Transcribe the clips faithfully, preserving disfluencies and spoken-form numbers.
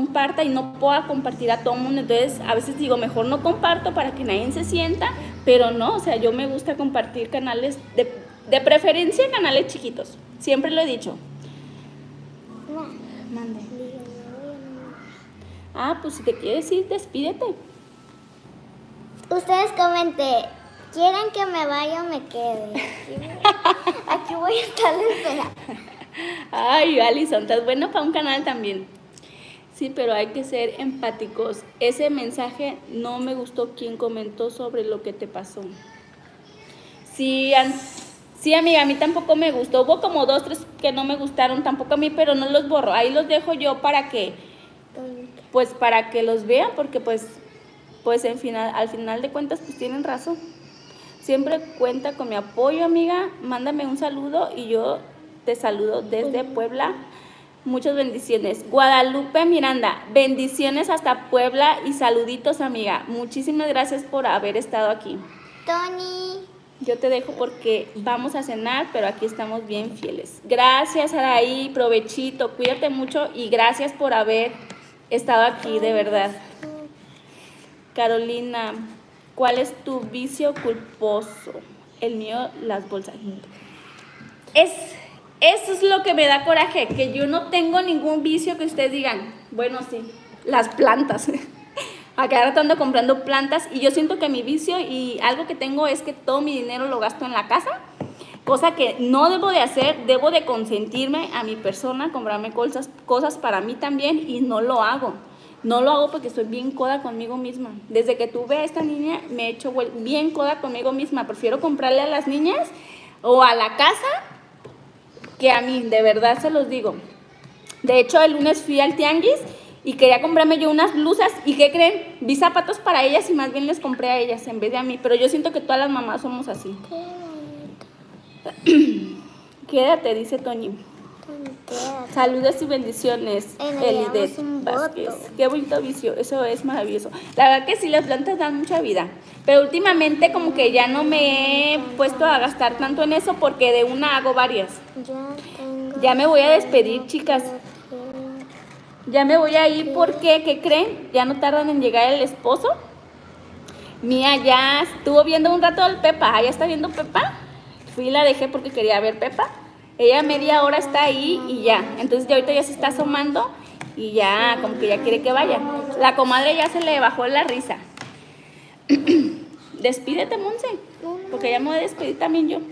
comparta y no pueda compartir a todo el mundo. Entonces a veces digo, mejor no comparto para que nadie se sienta, pero no, o sea, yo me gusta compartir canales, de, de preferencia canales chiquitos, siempre lo he dicho. Mande. Ah, pues si te quieres ir, despídete. Ustedes comenten, ¿quieren que me vaya o me quede? Aquí voy a estar esperando. Ay, Alison, estás bueno para un canal también. Sí, pero hay que ser empáticos. Ese mensaje no me gustó quien comentó sobre lo que te pasó. Sí, an sí, amiga, a mí tampoco me gustó. Hubo como dos, tres que no me gustaron, tampoco a mí, pero no los borro. Ahí los dejo yo para que, pues para que los vean, porque pues, pues en final, al final de cuentas, pues tienen razón. Siempre cuenta con mi apoyo, amiga. Mándame un saludo y yo te saludo desde Puebla. Muchas bendiciones. Guadalupe Miranda, bendiciones hasta Puebla y saluditos, amiga. Muchísimas gracias por haber estado aquí. Tony. Yo te dejo porque vamos a cenar, pero aquí estamos bien fieles. Gracias, Araí, provechito, cuídate mucho y gracias por haber estado aquí, de verdad. Carolina, ¿cuál es tu vicio culposo? El mío, las bolsas. Es... Eso es lo que me da coraje, que yo no tengo ningún vicio que ustedes digan, bueno, sí, las plantas. A cada rato ando comprando plantas y yo siento que mi vicio y algo que tengo es que todo mi dinero lo gasto en la casa, cosa que no debo de hacer, debo de consentirme a mi persona, comprarme cosas, cosas para mí también y no lo hago. No lo hago porque soy bien coda conmigo misma. Desde que tuve a esta niña me he hecho bien coda conmigo misma. Prefiero comprarle a las niñas o a la casa que a mí, de verdad se los digo. De hecho, el lunes fui al tianguis y quería comprarme yo unas blusas. ¿Y qué creen? Vi zapatos para ellas y más bien les compré a ellas en vez de a mí. Pero yo siento que todas las mamás somos así. Quédate, dice Toñi. Saludos y bendiciones, Elidet Vázquez. Qué bonito vicio, eso es maravilloso. La verdad que sí, las plantas dan mucha vida. Pero últimamente como que ya no me he puesto a gastar tanto en eso porque de una hago varias. Ya me voy a despedir, chicas. Ya me voy a ir porque, ¿qué creen? Ya no tardan en llegar el esposo. Mía ya estuvo viendo un rato el Pepa. ¿Ya está viendo Pepa? Fui y la dejé porque quería ver Pepa. Ella media hora está ahí y ya. Entonces ya ahorita ya se está asomando y ya como que ya quiere que vaya. La comadre ya se le bajó la risa. Despídete, Monse, porque ya me voy a despedir también yo.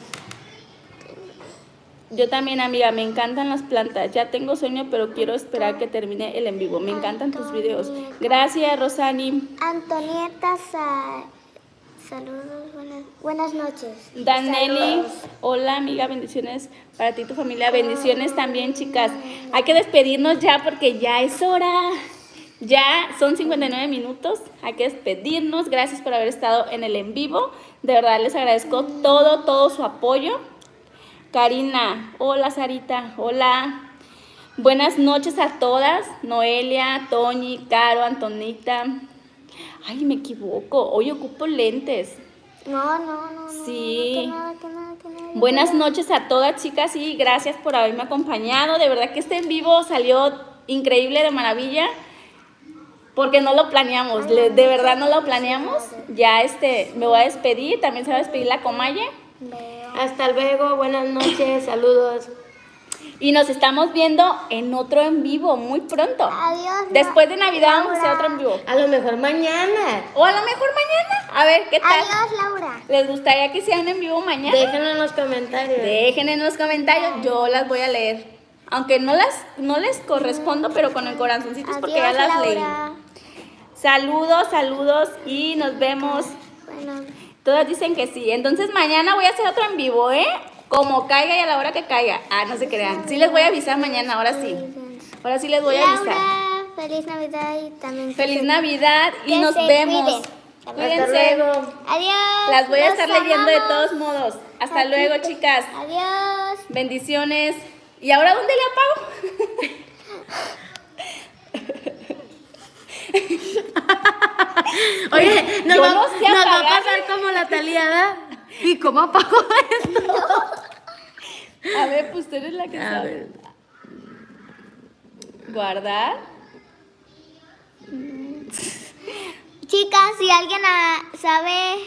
Yo también, amiga, me encantan las plantas. Ya tengo sueño, pero quiero esperar que termine el en vivo. Me encantan tus videos. Gracias, Rosani. Antonieta, sa saludos, buenas, buenas noches. Danelli, saludos. Hola, amiga, bendiciones para ti y tu familia. Bendiciones también, chicas. Hay que despedirnos ya porque ya es hora. Ya son cincuenta y nueve minutos. Hay que despedirnos. Gracias por haber estado en el en vivo. De verdad, les agradezco todo, todo su apoyo. Karina, hola Sarita, hola. Buenas noches a todas. Noelia, Toñi, Caro, Antonita. Ay, me equivoco. Hoy ocupo lentes. No, no, no. Sí. No, que nada, que nada, que nada, Buenas noches a todas, chicas, y gracias por haberme acompañado. De verdad que este en vivo salió increíble, de maravilla. Porque no lo planeamos. De verdad no lo planeamos. Ya este, me voy a despedir. También se va a despedir la Comaye. Hasta luego, buenas noches, saludos. Y nos estamos viendo en otro en vivo muy pronto. Adiós. Después de Navidad vamos a hacer otro en vivo. A lo mejor mañana. O a lo mejor mañana. A ver, ¿qué tal? Adiós, Laura. ¿Les gustaría que sea un en vivo mañana? Déjenlo en los comentarios. Dejen en los comentarios, yo las voy a leer. Aunque no las no les correspondo, pero con el corazoncito es porque ya las Laura. leí. Saludos, saludos y nos vemos. Bueno. Todas dicen que sí. Entonces mañana voy a hacer otro en vivo, ¿eh? Como caiga y a la hora que caiga. Ah, no se crean. Sí les voy a avisar mañana, ahora sí. Ahora sí les voy a avisar. Laura, feliz Navidad y también Feliz Navidad y nos vemos. Cuídense. Hasta luego. Adiós. Las voy a estar Los leyendo de amamos. todos modos. Hasta luego, chicas. Adiós. Bendiciones. ¿Y ahora dónde le apago? Oye, nos, Yo va, no sé nos va a apagar. pasar como la Talía, ¿verdad? ¿Y cómo apago esto? A ver, pues tú eres la que A sabe. ver. Guardar. chicas, si alguien ah, sabe